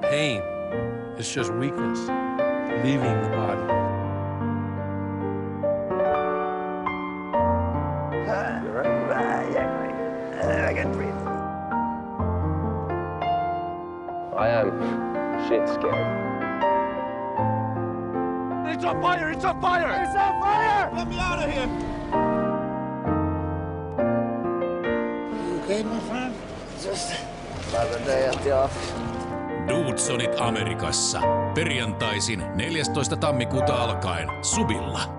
pain. It's just weakness leaving the body. I can breathe. I am shit scared. It's on fire! It's on fire! It's on fire! Let me out of here! You okay, my friend? Just another day at the office. Dudesonit Amerikassa. Perjantaisin 14. tammikuuta alkaen Subilla.